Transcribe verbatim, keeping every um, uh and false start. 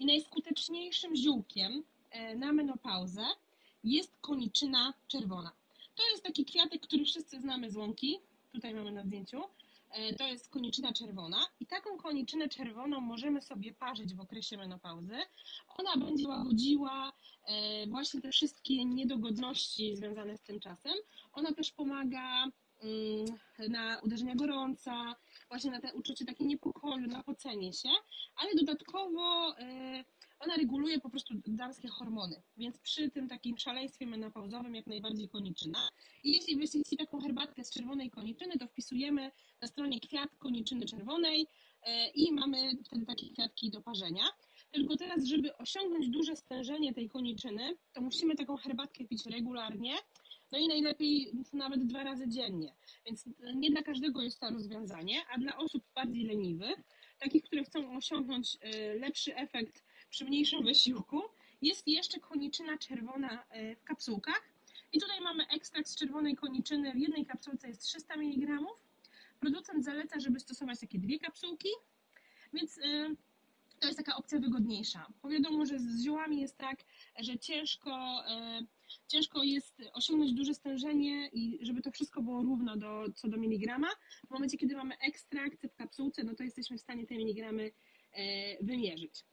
I najskuteczniejszym ziółkiem na menopauzę jest koniczyna czerwona. To jest taki kwiatek, który wszyscy znamy z łąki. Tutaj mamy na zdjęciu. To jest koniczyna czerwona i taką koniczynę czerwoną możemy sobie parzyć w okresie menopauzy. Ona będzie łagodziła właśnie te wszystkie niedogodności związane z tym czasem. Ona też pomaga na uderzenia gorąca, właśnie na te uczucie takie niepokoju, na pocenie się, ale dodatkowo ona reguluje po prostu damskie hormony, więc przy tym takim szaleństwie menopauzowym jak najbardziej koniczyna. I jeśli byście chcieli taką herbatkę z czerwonej koniczyny, to wpisujemy na stronie kwiat koniczyny czerwonej i mamy wtedy takie kwiatki do parzenia. Tylko teraz, żeby osiągnąć duże stężenie tej koniczyny, to musimy taką herbatkę pić regularnie, no i najlepiej nawet dwa razy dziennie. Więc nie dla każdego jest to rozwiązanie, a dla osób bardziej leniwych, takich, które chcą osiągnąć lepszy efekt przy mniejszym wysiłku, jest jeszcze koniczyna czerwona w kapsułkach. I tutaj mamy ekstrakt z czerwonej koniczyny, w jednej kapsułce jest trzysta miligramów. Producent zaleca, żeby stosować takie dwie kapsułki, więc to jest taka opcja wygodniejsza. Bo wiadomo, że z ziołami jest tak, że ciężko, ciężko jest osiągnąć duże stężenie i żeby to wszystko było równo do, co do miligrama. W momencie, kiedy mamy ekstrakt w kapsułce, no to jesteśmy w stanie te miligramy wymierzyć.